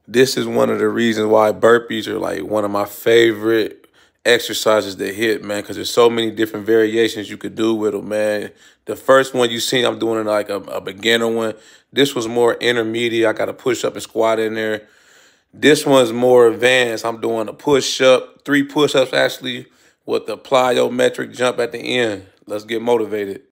This is one of the reasons why burpees are like one of my favorite exercises to hit, man, because there's so many different variations you could do with them, man. The first one you seen, I'm doing like a beginner one. This was more intermediate. I got a push up and squat in there. This one's more advanced. I'm doing a push up, 3 push ups actually, with the plyometric jump at the end. Let's get motivated.